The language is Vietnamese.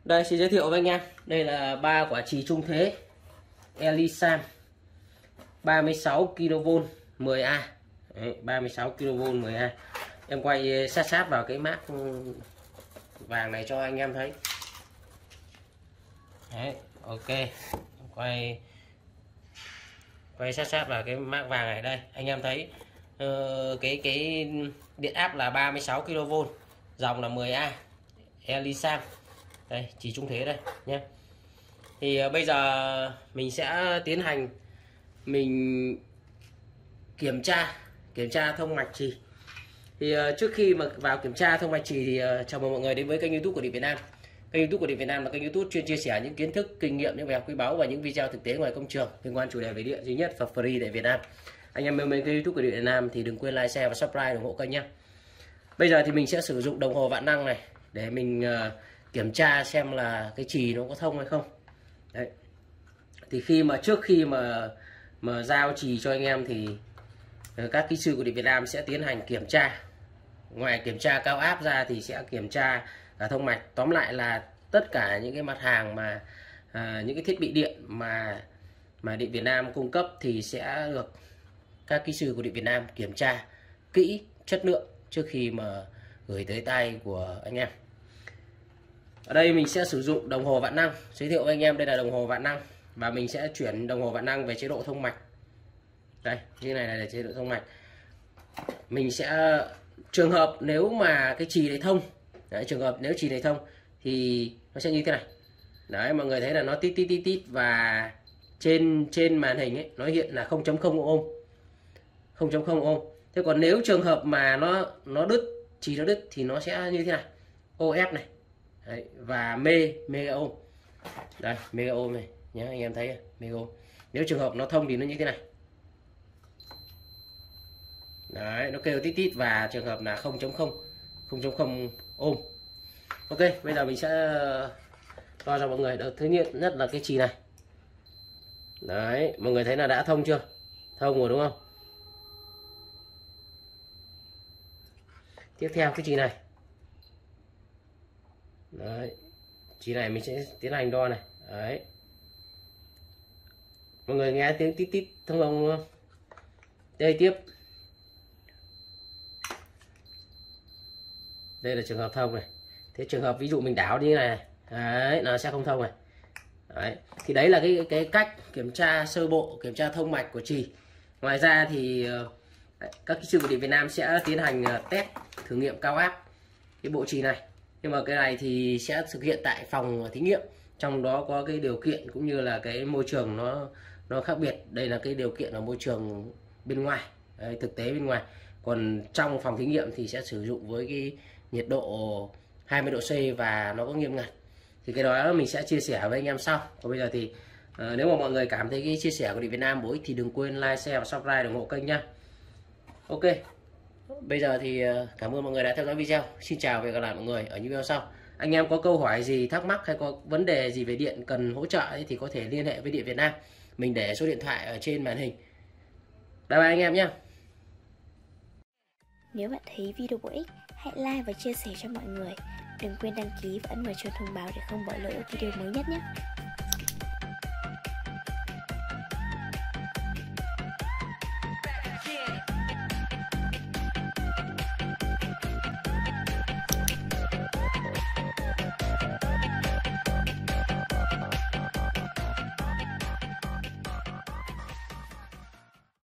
Đây xin giới thiệu với anh em, đây là 3 quả chì trung thế Elisan 36 kV 10A. Đấy, 36 kV 10A. Em quay sát vào cái mác vàng này cho anh em thấy. Đấy, ok. Quay sát vào cái mác vàng này, đây anh em thấy cái điện áp là 36 kV, dòng là 10A Elisan. Đây chỉ trung thế đây nhé. Thì bây giờ mình sẽ tiến hành mình kiểm tra thông mạch chì. Thì trước khi mà vào kiểm tra thông mạch chì thì chào mừng mọi người đến với kênh YouTube của Điện Việt Nam. Kênh YouTube của Điện Việt Nam là kênh YouTube chuyên chia sẻ những kiến thức, kinh nghiệm, những bài học quý báu và những video thực tế ngoài công trường liên quan chủ đề về điện duy nhất và free tại Việt Nam. Anh em yêu mến kênh YouTube của Điện Việt Nam thì đừng quên like, share và subscribe ủng hộ kênh nhé. Bây giờ thì mình sẽ sử dụng đồng hồ vạn năng này để mình kiểm tra xem là cái chì nó có thông hay không. Đấy. Thì trước khi mà giao chì cho anh em thì các kỹ sư của Điện Việt Nam sẽ tiến hành kiểm tra. Ngoài kiểm tra cao áp ra thì sẽ kiểm tra cả thông mạch. Tóm lại là tất cả những cái mặt hàng mà những cái thiết bị điện mà Điện Việt Nam cung cấp thì sẽ được các kỹ sư của Điện Việt Nam kiểm tra kỹ chất lượng trước khi mà gửi tới tay của anh em. Ở đây mình sẽ sử dụng đồng hồ vạn năng. Giới thiệu với anh em đây là đồng hồ vạn năng, và mình sẽ chuyển đồng hồ vạn năng về chế độ thông mạch. Đây, như này là chế độ thông mạch. Mình sẽ trường hợp nếu mà cái chì này thông, đấy, trường hợp nếu chì này thông thì nó sẽ như thế này. Đấy, mọi người thấy là nó tít và trên màn hình ấy nó hiện là 0.0 ohm. 0.0 ohm. Thế còn nếu trường hợp mà nó đứt, chì nó đứt thì nó sẽ như thế này. OF này. Đấy, và mega ohm. Đây, mega ohm này nhé, anh em thấy mega ohm. Nếu trường hợp nó thông thì nó như thế này. Đấy, nó kêu tít và trường hợp là 0.0 ohm. Ok, bây giờ mình sẽ đo cho mọi người. Thứ nhất là cái chì này. Đấy, mọi người thấy là đã thông chưa? Thông rồi đúng không? Tiếp theo cái chì này. Đấy, chì này mình sẽ tiến hành đo này. Đấy. Mọi người nghe tiếng tít thông không? Đây tiếp. Đây là trường hợp thông này. Thế trường hợp ví dụ mình đảo như này, đấy, nó sẽ không thông này. Đấy. Thì đấy là cái cách kiểm tra sơ bộ, kiểm tra thông mạch của chì. Ngoài ra thì các kỹ sư của Điện Việt Nam sẽ tiến hành test thử nghiệm cao áp cái bộ chì này. Nhưng mà cái này thì sẽ thực hiện tại phòng thí nghiệm, trong đó có cái điều kiện cũng như là cái môi trường nó khác biệt. Đây là cái điều kiện ở môi trường bên ngoài, đấy, thực tế bên ngoài. Còn trong phòng thí nghiệm thì sẽ sử dụng với cái nhiệt độ 20 độ C và nó có nghiêm ngặt. Thì cái đó mình sẽ chia sẻ với anh em sau. Còn bây giờ thì nếu mà mọi người cảm thấy cái chia sẻ của Điện Việt Nam bổ ích thì đừng quên like, share và subscribe ủng hộ kênh nhá. Ok. Bây giờ thì cảm ơn mọi người đã theo dõi video. Xin chào và hẹn gặp lại mọi người ở những video sau. Anh em có câu hỏi gì, thắc mắc hay có vấn đề gì về điện cần hỗ trợ thì có thể liên hệ với Điện Việt Nam. Mình để số điện thoại ở trên màn hình. Bye bye anh em nhé. Nếu bạn thấy video bổ ích, hãy like và chia sẻ cho mọi người. Đừng quên đăng ký và ấn vào chuông thông báo để không bỏ lỡ video mới nhất nhé.